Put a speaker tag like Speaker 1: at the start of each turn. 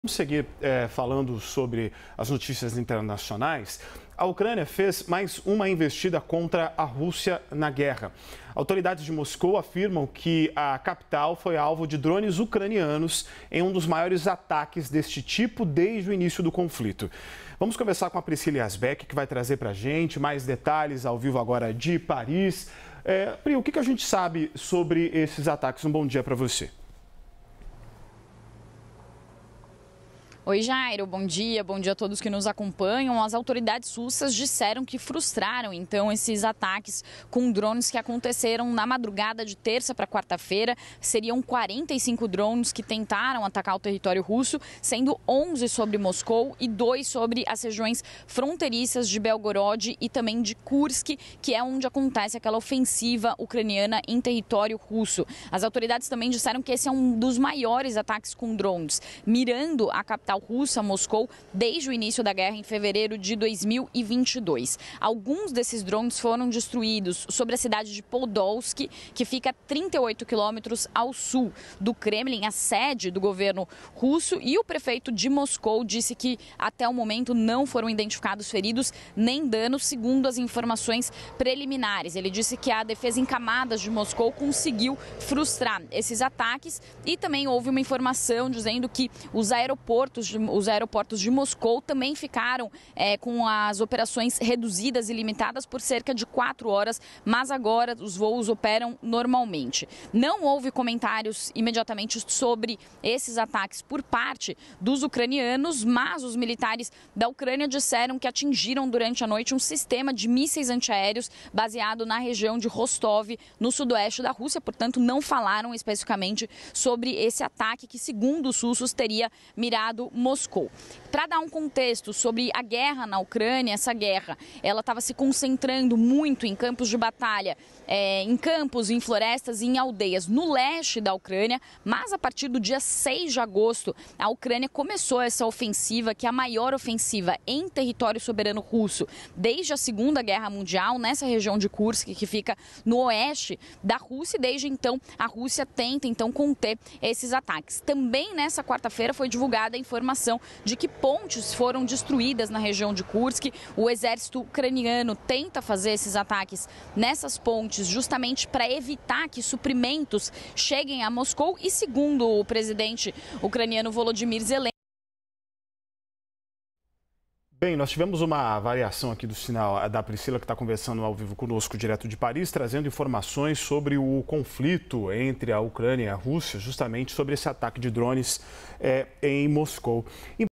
Speaker 1: Vamos seguir falando sobre as notícias internacionais. A Ucrânia fez mais uma investida contra a Rússia na guerra. Autoridades de Moscou afirmam que a capital foi alvo de drones ucranianos em um dos maiores ataques deste tipo desde o início do conflito. Vamos conversar com a Priscila Yazbek, que vai trazer para a gente mais detalhes ao vivo agora de Paris. Pri, o que a gente sabe sobre esses ataques? Um bom dia para você.
Speaker 2: Oi, Jairo, bom dia a todos que nos acompanham. As autoridades russas disseram que frustraram, então, esses ataques com drones que aconteceram na madrugada de terça para quarta-feira. Seriam 45 drones que tentaram atacar o território russo, sendo 11 sobre Moscou e 2 sobre as regiões fronteiriças de Belgorod e também de Kursk, que é onde acontece aquela ofensiva ucraniana em território russo. As autoridades também disseram que esse é um dos maiores ataques com drones, mirando a capital russa, Moscou, desde o início da guerra em fevereiro de 2022. Alguns desses drones foram destruídos sobre a cidade de Podolsk, que fica a 38 quilômetros ao sul do Kremlin, a sede do governo russo, e o prefeito de Moscou disse que até o momento não foram identificados feridos nem danos, segundo as informações preliminares. Ele disse que a defesa em camadas de Moscou conseguiu frustrar esses ataques e também houve uma informação dizendo que os aeroportos de Moscou também ficaram com as operações reduzidas e limitadas por cerca de 4 horas, mas agora os voos operam normalmente. Não houve comentários imediatamente sobre esses ataques por parte dos ucranianos, mas os militares da Ucrânia disseram que atingiram durante a noite um sistema de mísseis antiaéreos baseado na região de Rostov, no sudoeste da Rússia, portanto não falaram especificamente sobre esse ataque que, segundo os russos, teria mirado Moscou. Para dar um contexto sobre a guerra na Ucrânia, essa guerra ela estava se concentrando muito em campos de batalha, em campos, em florestas e em aldeias no leste da Ucrânia, mas a partir do dia 6 de agosto, a Ucrânia começou essa ofensiva, que é a maior ofensiva em território soberano russo desde a Segunda Guerra Mundial, nessa região de Kursk, que fica no oeste da Rússia, e desde então a Rússia tenta conter esses ataques. Também nessa quarta-feira foi divulgada a informação de que pontes foram destruídas na região de Kursk. O exército ucraniano tenta fazer esses ataques nessas pontes justamente para evitar que suprimentos cheguem a Moscou e, segundo o presidente ucraniano Volodymyr Zelensky,
Speaker 1: Bem, nós tivemos uma variação aqui do sinal da Priscila, que está conversando ao vivo conosco direto de Paris, trazendo informações sobre o conflito entre a Ucrânia e a Rússia, justamente sobre esse ataque de drones em Moscou.